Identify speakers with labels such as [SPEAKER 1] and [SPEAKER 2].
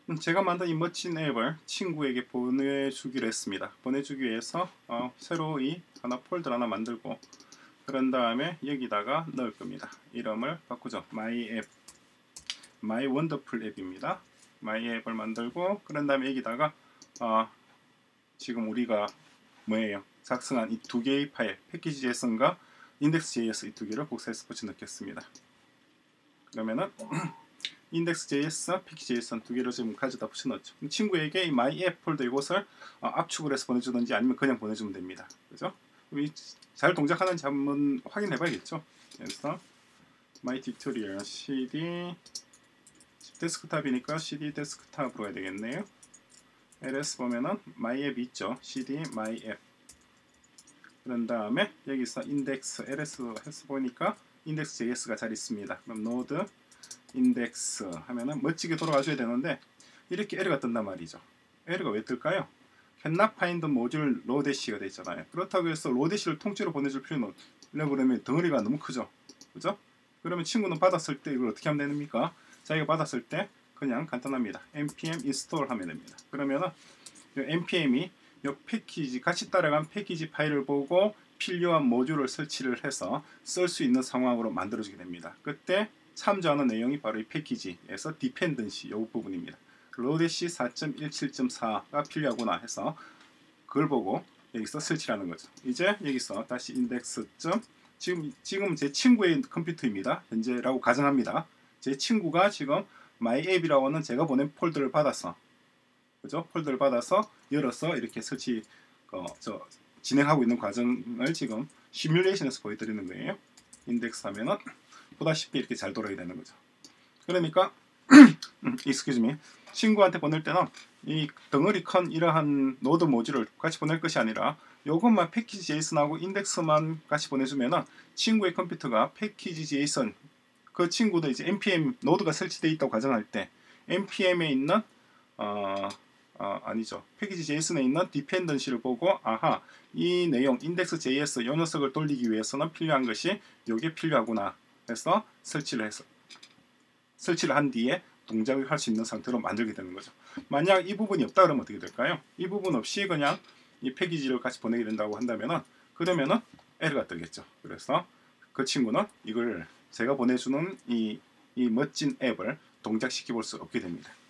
[SPEAKER 1] 제가 만든 이 멋진 앱을 친구에게 보내주기로 했습니다. 보내주기 위해서 새로 하나 폴더 하나 만들고 그런 다음에 여기다가 넣을 겁니다. 이름을 바꾸죠. 마이 앱, 마이 원더풀 앱입니다. 마이 앱을 만들고 그런 다음에 여기다가 지금 우리가 뭐예요? 작성한 이 두 개의 파일, 패키지 JSON과 index.js 이 두 개를 복사해서 붙여 넣겠습니다. 그러면은 index.js, 패키지.json 두 개를 지금 가져다 붙여 넣었죠. 친구에게 이 my app 폴더 이곳을 압축을 해서 보내주든지 아니면 그냥 보내주면 됩니다. 그죠? 잘 동작하는지 한번 확인해 봐야겠죠. 그래서 my tutorial cd 데스크탑이니까 cd 데스크탑으로 해야 되겠네요. ls 보면은 my app 있죠. cd my app. 그런 다음에 여기서 index ls 해서 보니까 index.js가 잘 있습니다. 그럼 node index 하면은 멋지게 돌아가줘야 되는데 이렇게 에러가 뜬단 말이죠. 에러가 왜 뜰까요? cannot find module 로데시가 되어 있잖아요. 그렇다고 해서 로데시를 통째로 보내줄 필요는 없려고 그러면 덩어리가 너무 크죠. 그죠? 그러면 친구는 받았을 때 이걸 어떻게 하면 됩니까? 자기가 받았을 때 그냥 간단합니다. npm install 하면 됩니다. 그러면은 npm이 이 패키지 같이 따라간 패키지 파일을 보고 필요한 모듈을 설치를 해서 쓸 수 있는 상황으로 만들어지게 됩니다. 그때 참조하는 내용이 바로 이 패키지에서 디펜던시 이 부분입니다. 로데시 4.17.4가 필요하구나 해서 그걸 보고 여기서 설치하는 거죠. 이제 여기서 다시 인덱스 지금 제 친구의 컴퓨터입니다. 현재라고 가정합니다. 제 친구가 지금 myApp이라고 하는 제가 보낸 폴더를 받아서 그죠? 폴더를 받아서 열어서 이렇게 설치 진행하고 있는 과정을 지금 시뮬레이션에서 보여드리는 거예요. 인덱스 하면은 보다시피 이렇게 잘 돌아야 되는 거죠. 그러니까 excuse me. 친구한테 보낼 때는 이 덩어리 큰 이러한 노드 모듈을 같이 보낼 것이 아니라 요것만 패키지 JSON하고 인덱스만 같이 보내주면은 친구의 컴퓨터가 패키지 JSON 그 친구도 이제 npm 노드가 설치되어 있다고 가정할 때 npm에 있는 아니죠. 패키지 JSON에 있는 디펜던시를 보고 아하 이 내용 index.js 요 녀석을 돌리기 위해서는 필요한 것이 요게 필요하구나 해서 설치를 한 뒤에 동작을 할 수 있는 상태로 만들게 되는 거죠. 만약 이 부분이 없다 그러면 어떻게 될까요? 이 부분 없이 그냥 이 패키지를 같이 보내게 된다고 한다면은 그러면은 에러가 뜨겠죠. 그래서 그 친구는 이걸 제가 보내주는 이 멋진 앱을 동작시켜 볼 수 없게 됩니다.